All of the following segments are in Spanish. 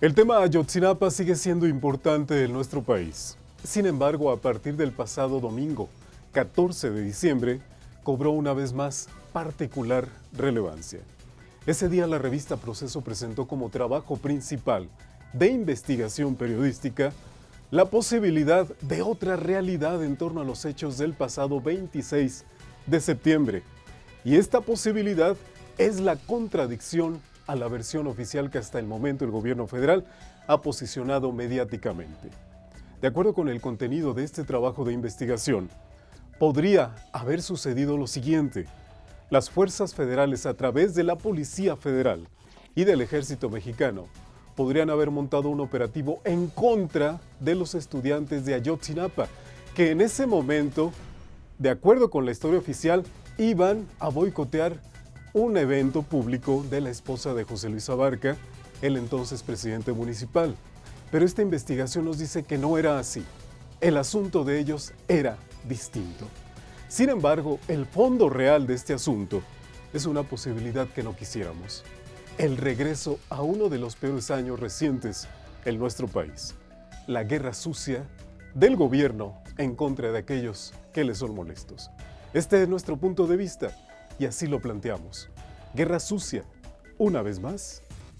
El tema Ayotzinapa sigue siendo importante en nuestro país. Sin embargo, a partir del pasado domingo, 14 de diciembre, cobró una vez más particular relevancia. Ese día la revista Proceso presentó como trabajo principal de investigación periodística la posibilidad de otra realidad en torno a los hechos del pasado 26 de septiembre. Y esta posibilidad es la contradicción a la versión oficial que hasta el momento el gobierno federal ha posicionado mediáticamente. De acuerdo con el contenido de este trabajo de investigación, podría haber sucedido lo siguiente: las fuerzas federales, a través de la Policía Federal y del Ejército Mexicano, podrían haber montado un operativo en contra de los estudiantes de Ayotzinapa, que en ese momento, de acuerdo con la historia oficial, iban a boicotear un evento público de la esposa de José Luis Abarca, el entonces presidente municipal. Pero esta investigación nos dice que no era así. El asunto de ellos era distinto. Sin embargo, el fondo real de este asunto es una posibilidad que no quisiéramos: el regreso a uno de los peores años recientes en nuestro país, la guerra sucia del gobierno en contra de aquellos que les son molestos. Este es nuestro punto de vista y así lo planteamos. Guerra sucia, una vez más.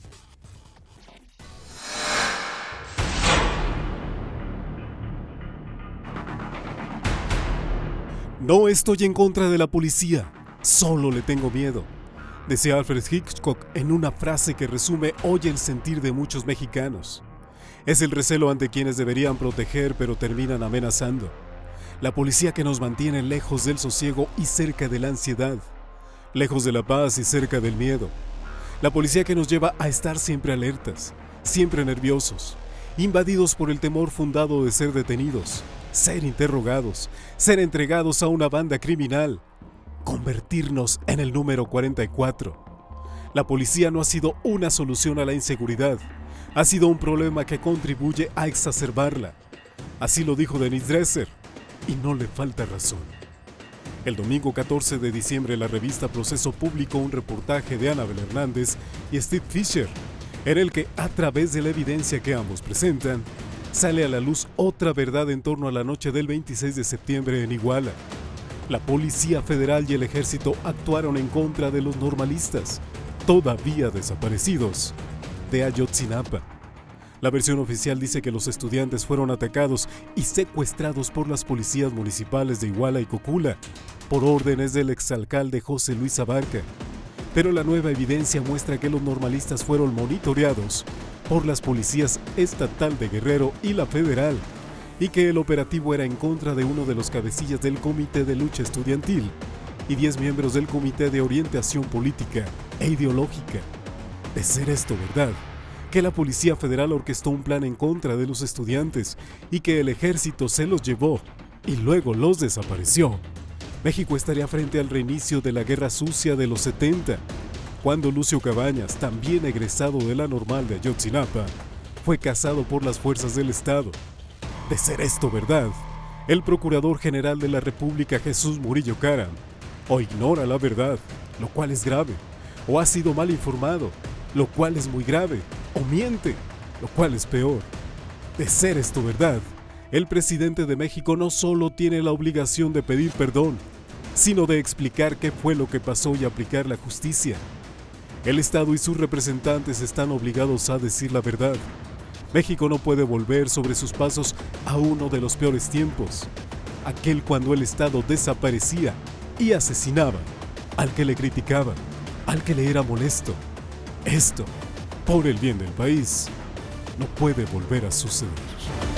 No estoy en contra de la policía, solo le tengo miedo, decía Alfred Hitchcock en una frase que resume hoy el sentir de muchos mexicanos. Es el recelo ante quienes deberían proteger pero terminan amenazando. La policía que nos mantiene lejos del sosiego y cerca de la ansiedad, lejos de la paz y cerca del miedo. La policía que nos lleva a estar siempre alertas, siempre nerviosos, invadidos por el temor fundado de ser detenidos, ser interrogados, ser entregados a una banda criminal, convertirnos en el número 44. La policía no ha sido una solución a la inseguridad, ha sido un problema que contribuye a exacerbarla. Así lo dijo Denise Dresser, y no le falta razón. El domingo 14 de diciembre la revista Proceso publicó un reportaje de Anabel Hernández y Steve Fisher, en el que, a través de la evidencia que ambos presentan, sale a la luz otra verdad en torno a la noche del 26 de septiembre en Iguala. La Policía Federal y el Ejército actuaron en contra de los normalistas, todavía desaparecidos, de Ayotzinapa. La versión oficial dice que los estudiantes fueron atacados y secuestrados por las policías municipales de Iguala y Cocula, por órdenes del exalcalde José Luis Abarca. Pero la nueva evidencia muestra que los normalistas fueron monitoreados por las policías estatal de Guerrero y la federal, y que el operativo era en contra de uno de los cabecillas del Comité de Lucha Estudiantil y 10 miembros del Comité de Orientación Política e Ideológica. De ser esto verdad, que la Policía Federal orquestó un plan en contra de los estudiantes y que el ejército se los llevó y luego los desapareció, México estaría frente al reinicio de la guerra sucia de los 70, cuando Lucio Cabañas, también egresado de la Normal de Ayotzinapa, fue cazado por las fuerzas del Estado. De ser esto verdad, el Procurador General de la República, Jesús Murillo Caram, o ignora la verdad, lo cual es grave, o ha sido mal informado, lo cual es muy grave, o miente, lo cual es peor. De ser esto verdad, el presidente de México no solo tiene la obligación de pedir perdón, sino de explicar qué fue lo que pasó y aplicar la justicia. El Estado y sus representantes están obligados a decir la verdad. México no puede volver sobre sus pasos a uno de los peores tiempos, aquel cuando el Estado desaparecía y asesinaba al que le criticaba, al que le era molesto. Esto, por el bien del país, no puede volver a suceder.